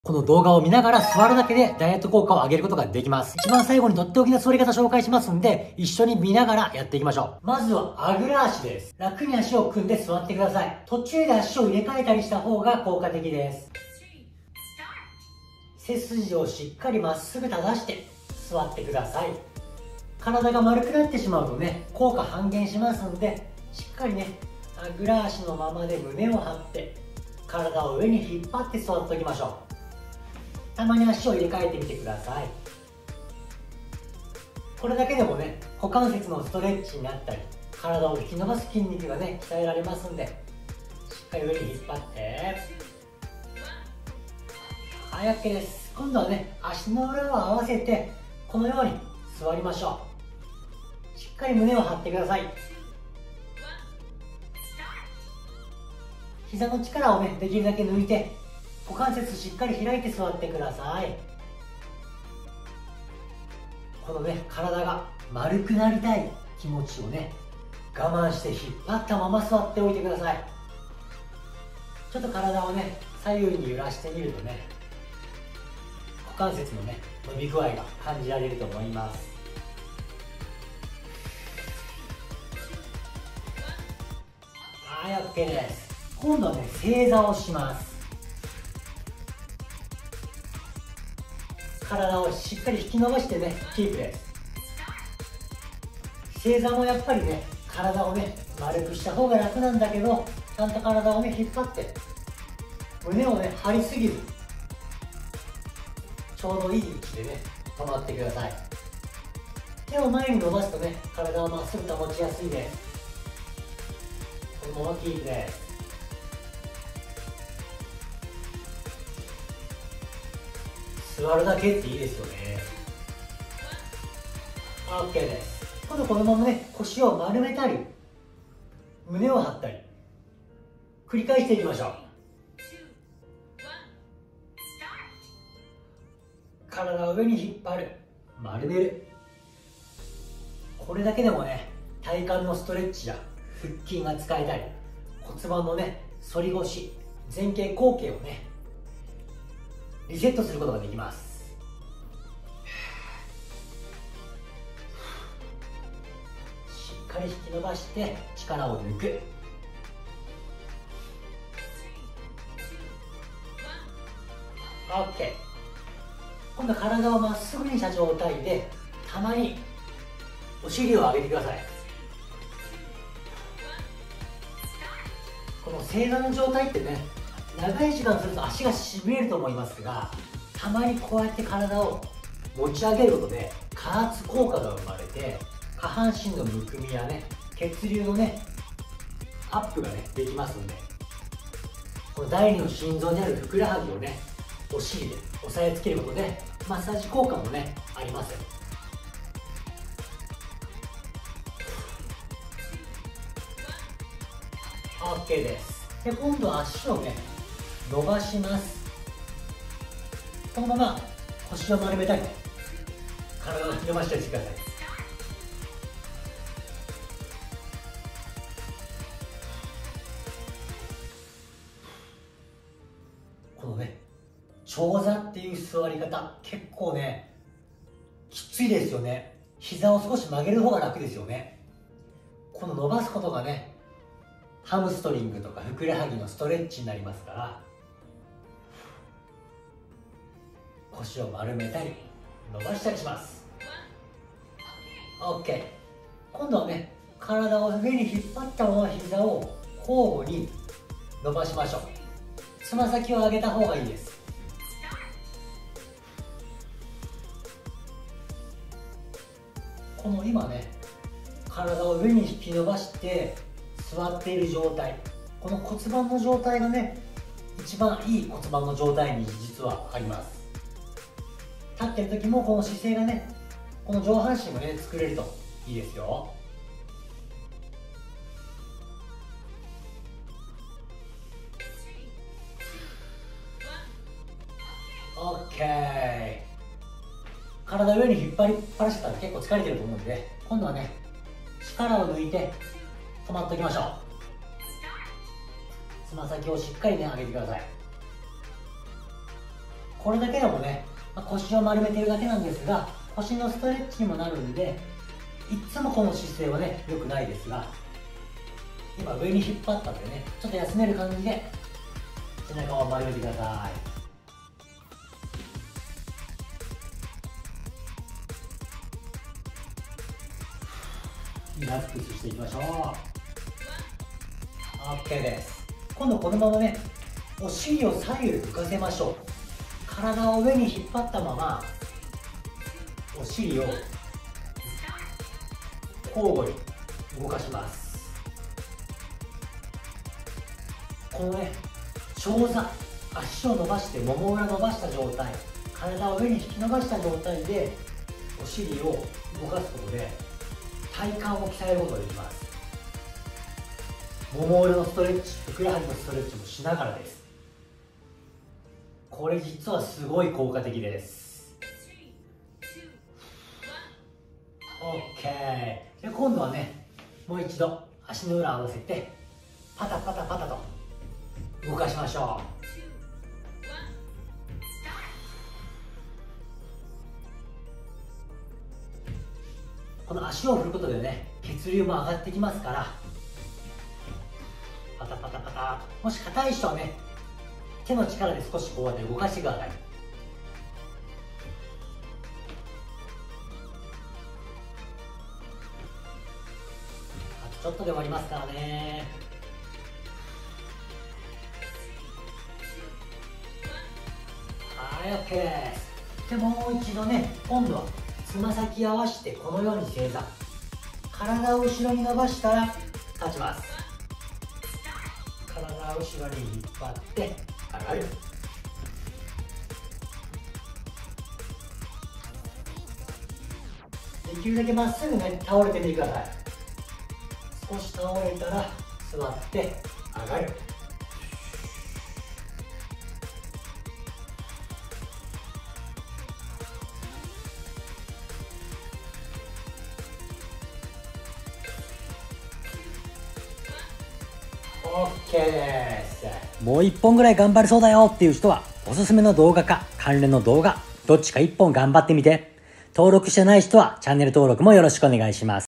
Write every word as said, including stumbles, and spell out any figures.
この動画を見ながら座るだけでダイエット効果を上げることができます。一番最後にとっておきの座り方紹介しますんで、一緒に見ながらやっていきましょう。まずはあぐら足です。楽に足を組んで座ってください。途中で足を入れ替えたりした方が効果的です。背筋をしっかりまっすぐ正して座ってください。体が丸くなってしまうとね、効果半減しますんで、しっかりね、あぐら足のままで胸を張って、体を上に引っ張って座っておきましょう。たまに足を入れ替えてみてください。これだけでもね、股関節のストレッチになったり、体を引き伸ばす筋肉がね、鍛えられますんで、しっかり上に引っ張って、はい、OK です。今度はね、足の裏を合わせてこのように座りましょう。しっかり胸を張ってください。膝の力をね、できるだけ抜いて股関節しっかり開いて座ってください。このね、体が丸くなりたい気持ちをね、我慢して引っ張ったまま座っておいてください。ちょっと体をね、左右に揺らしてみるとね、股関節のね、伸び具合が感じられると思います。はい、 OK です。今度はね、正座をします。体をしっかり引き伸ばしてね、キープです。正座もやっぱりね、体をね、丸くした方が楽なんだけど、ちゃんと体をね、引っ張って胸をね、張りすぎず、ちょうどいい位置でね、止まってください。手を前に伸ばすとね、体をまっすぐ保ちやすいです。このままキープです。座るだけっていいですよね。 OK です。今度このままね、腰を丸めたり胸を張ったり繰り返していきましょう。体を上に引っ張る、丸める。これだけでもね、体幹のストレッチや腹筋が使えたり、骨盤のね、反り腰、前傾後傾をね、リセットすることができます。しっかり引き伸ばして力を抜く。OK。今度は体をまっすぐにした状態で、たまにお尻を上げてください。この正座の状態ってね、長い時間すると足がしびれると思いますが、たまにこうやって体を持ち上げることで加圧効果が生まれて、下半身のむくみやね、血流のね、アップがね、できますんで、この第二の心臓であるふくらはぎをね、お尻で押さえつけることでマッサージ効果もね、ありますよ。OK です。で、今度は足をね、伸ばします。このまま腰を丸めたり体を伸ばしたりしてください。このね、長座っていう座り方、結構ね、きついですよね。膝を少し曲げる方が楽ですよね。この伸ばすことがね、ハムストリングとかふくらはぎのストレッチになりますから、腰を丸めたり伸ばしたりします。 OK。 今度はね、体を上に引っ張ったまま膝を交互に伸ばしましょう。つま先を上げた方がいいです。この今ね、体を上に引き伸ばして座っている状態、この骨盤の状態がね、一番いい骨盤の状態に実はあります。立ってる時もこの姿勢がね、この上半身がね、作れるといいですよ。 OK。 体上に引っ張りっぱなしちゃったら結構疲れてると思うんで、今度はね、力を抜いて止まっておきましょう。つま先をしっかりね、上げてください。 これだけでもね、まあ、腰を丸めてるだけなんですが、腰のストレッチにもなるんで、いつもこの姿勢はね良くないですが、今上に引っ張ったんでね、ちょっと休める感じで背中を丸めてください。リラックスしていきましょう。 OK です。今度このままね、お尻を左右浮かせましょう。体を上に引っ張ったままお尻を交互に動かします。このね、長座、足を伸ばしてもも裏伸ばした状態、体を上に引き伸ばした状態でお尻を動かすことで体幹を鍛えることができます。もも裏のストレッチ、ふくらはぎのストレッチもしながらです。これ実はすごい効果的です。 OK で、今度はね、もう一度足の裏を合わせてパタパタパタと動かしましょう。この足を振ることでね、血流も上がってきますから、パタパタパタ。もし硬い人はね、手の力で少しこうやって動かしてください。あとちょっとで終わりますからね。はい、 OK です。で、もう一度ね、今度はつま先合わせてこのように正座、体を後ろに伸ばしたら立ちます。体を後ろに引っ張って上がる。できるだけまっすぐね、倒れてみてください。少し倒れたら座って上がる。OK です。もういっぽんぐらい頑張れそうだよっていう人は、おすすめの動画か関連の動画、どっちかいっぽん頑張ってみて。登録してない人はチャンネル登録もよろしくお願いします。